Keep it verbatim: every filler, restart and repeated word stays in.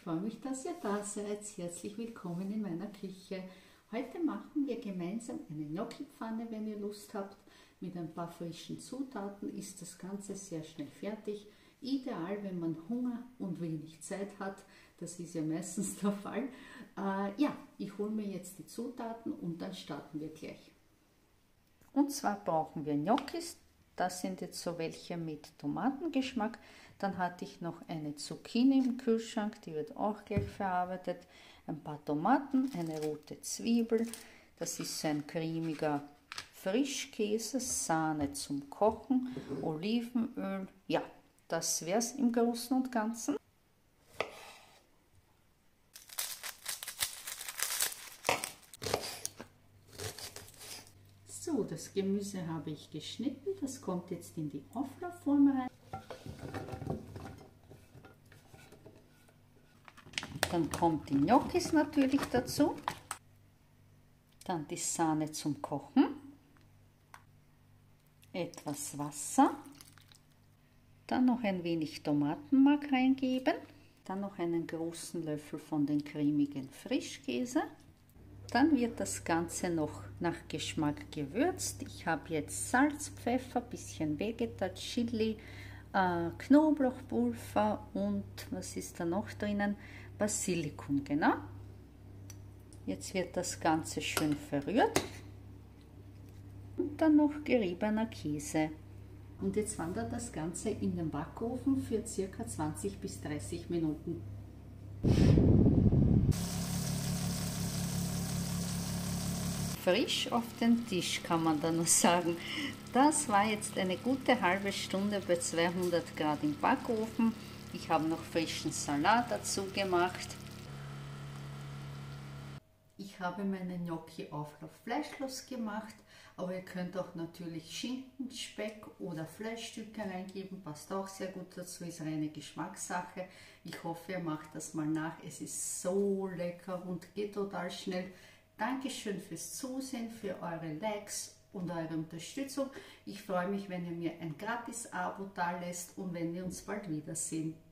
freue mich, dass ihr da seid. Herzlich willkommen in meiner Küche. Heute machen wir gemeinsam eine Gnocchi-Pfanne, wenn ihr Lust habt. Mit ein paar frischen Zutaten ist das Ganze sehr schnell fertig. Ideal, wenn man Hunger und wenig Zeit hat. Das ist ja meistens der Fall. Äh, ja, ich hole mir jetzt die Zutaten und dann starten wir gleich. Und zwar brauchen wir Gnocchis. Das sind jetzt so welche mit Tomatengeschmack. Dann hatte ich noch eine Zucchini im Kühlschrank, die wird auch gleich verarbeitet. Ein paar Tomaten, eine rote Zwiebel. Das ist so ein cremiger Frischkäse, Sahne zum Kochen, Olivenöl. Ja, das wäre es im Großen und Ganzen. So, das Gemüse habe ich geschnitten. Das kommt jetzt in die Auflaufform rein. Dann kommt die Gnocchis natürlich dazu. Dann die Sahne zum Kochen. Etwas Wasser. Dann noch ein wenig Tomatenmark reingeben. Dann noch einen großen Löffel von den cremigen Frischkäse. Dann wird das Ganze noch nach Geschmack gewürzt. Ich habe jetzt Salz, Pfeffer, bisschen Vegeta, Chili, äh, Knoblauchpulver und was ist da noch drinnen? Basilikum, genau. Jetzt wird das Ganze schön verrührt. Und dann noch geriebener Käse. Und jetzt wandert das Ganze in den Backofen für ca. zwanzig bis dreißig Minuten. Frisch auf den Tisch, kann man da nur sagen. Das war jetzt eine gute halbe Stunde bei zweihundert Grad im Backofen. Ich habe noch frischen Salat dazu gemacht. Ich habe meine Gnocchi Auflauf fleischlos gemacht, aber ihr könnt auch natürlich Schinken, Speck oder Fleischstücke reingeben, passt auch sehr gut dazu, ist reine Geschmackssache. Ich hoffe, ihr macht das mal nach, es ist so lecker und geht total schnell. Dankeschön fürs Zusehen, für eure Likes und eure Unterstützung. Ich freue mich, wenn ihr mir ein Gratis-Abo da lässt und wenn wir uns bald wiedersehen.